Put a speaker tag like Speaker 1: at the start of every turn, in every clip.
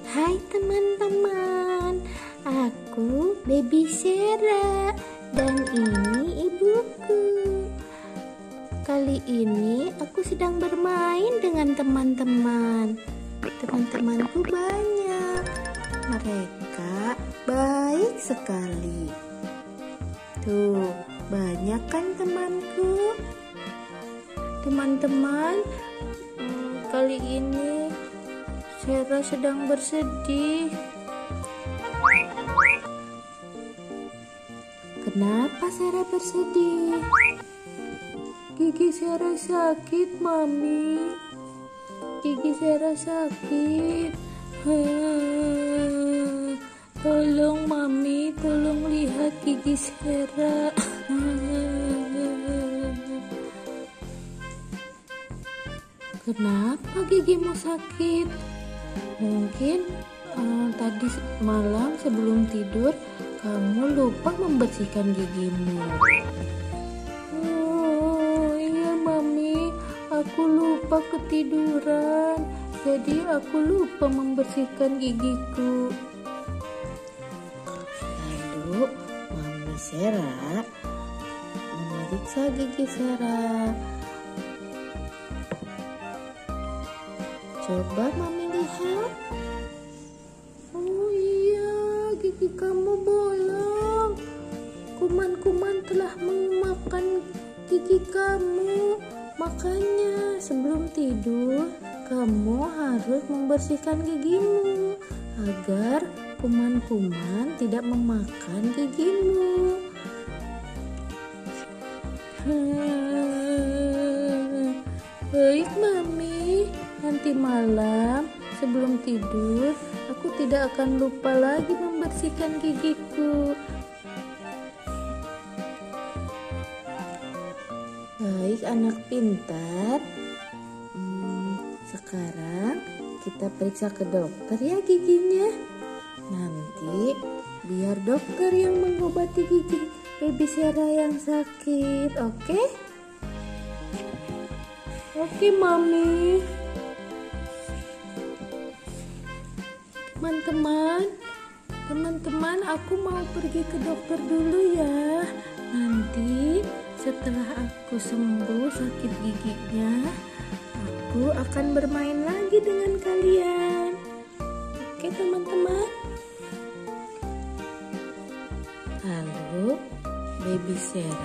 Speaker 1: Hai teman-teman, aku Baby Sera dan ini ibuku. Kali ini aku sedang bermain dengan teman-teman. Teman-temanku banyak, mereka baik sekali. Tuh, banyak kan temanku? Teman-teman, kali ini Sera sedang bersedih. Kenapa Sera bersedih? Gigi Sera sakit, Mami. Gigi Sera sakit. Tolong Mami, tolong lihat gigi Sera. Kenapa gigimu sakit? Mungkin tadi malam sebelum tidur kamu lupa membersihkan gigimu. Oh iya Mami, aku lupa ketiduran, jadi aku lupa membersihkan gigiku. Lalu Mami Sera memeriksa gigi Sera. Coba Mami lihat. Oh iya, gigi kamu bolong. Kuman-kuman telah memakan gigi kamu. Makanya sebelum tidur kamu harus membersihkan gigimu agar kuman-kuman tidak memakan gigimu. Baik Mami, nanti malam sebelum tidur aku tidak akan lupa lagi membersihkan gigiku. Baik anak pintar. Sekarang kita periksa ke dokter ya giginya. Nanti biar dokter yang mengobati gigi Baby Sera yang sakit, oke? Oke Mami. Teman-teman, aku mau pergi ke dokter dulu ya. Nanti setelah aku sembuh sakit giginya, aku akan bermain lagi dengan kalian. Oke teman-teman. Lalu Baby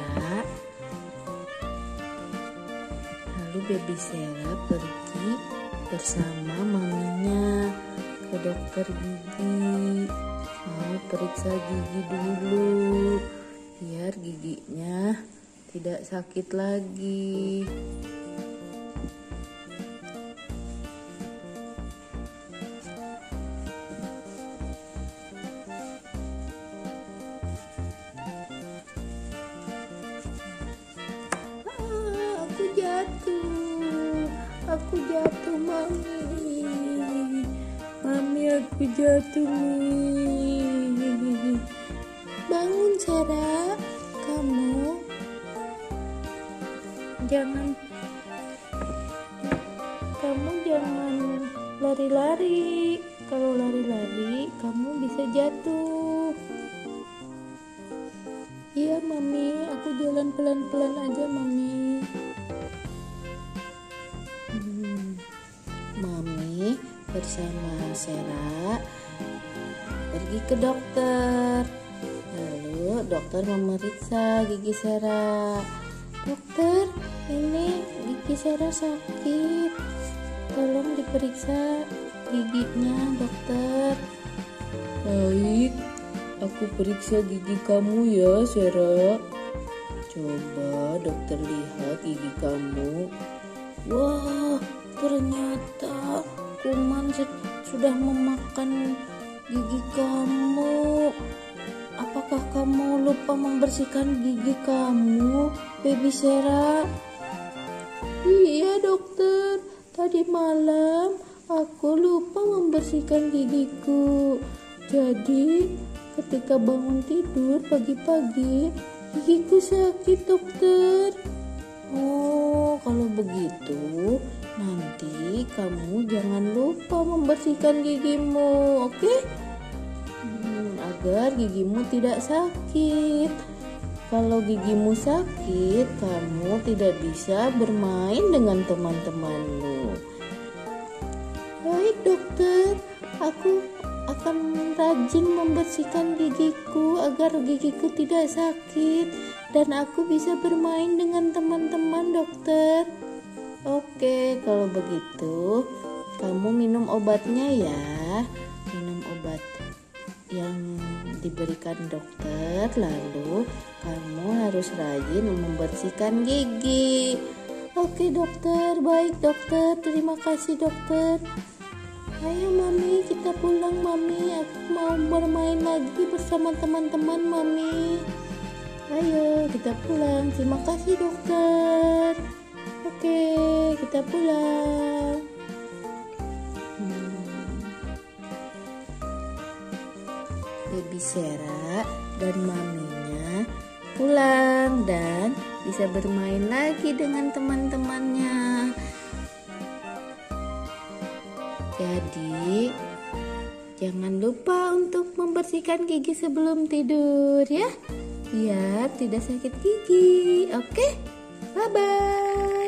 Speaker 1: Sera pergi bersama maminya ke dokter gigi. Mau periksa gigi dulu biar giginya tidak sakit lagi. Aku jatuh Mami. Aku jatuh nih. Bangun Sera, kamu jangan lari-lari. Kalau lari-lari kamu bisa jatuh. Iya Mami, aku jalan pelan-pelan aja Mami. Mami bersama Sera pergi ke dokter. Lalu dokter memeriksa gigi Sera. Dokter, ini gigi Sera sakit. Tolong diperiksa giginya dokter. Baik, aku periksa gigi kamu ya Sera. Coba dokter lihat gigi kamu. Wah, ternyata kuman sudah memakan gigi kamu. Apakah kamu lupa membersihkan gigi kamu, Baby Sera? Iya dokter, tadi malam aku lupa membersihkan gigiku. Jadi ketika bangun tidur pagi-pagi gigiku sakit dokter. Oh, kalau begitu Nanti kamu jangan lupa membersihkan gigimu, oke? Agar gigimu tidak sakit. Kalau gigimu sakit, kamu tidak bisa bermain dengan teman-temanmu. Baik dokter, aku akan rajin membersihkan gigiku agar gigiku tidak sakit dan aku bisa bermain dengan teman-teman dokter. Oke, kalau begitu kamu minum obatnya ya. Minum obat yang diberikan dokter, lalu kamu harus rajin membersihkan gigi. Oke dokter, baik dokter, terima kasih dokter. Ayo mami, kita pulang mami, aku mau bermain lagi bersama teman-teman mami. Ayo kita pulang, terima kasih dokter. Oke, kita pulang. Baby Sarah dan maminya pulang dan bisa bermain lagi dengan teman-temannya. Jadi jangan lupa untuk membersihkan gigi sebelum tidur ya, biar tidak sakit gigi. Oke, bye bye.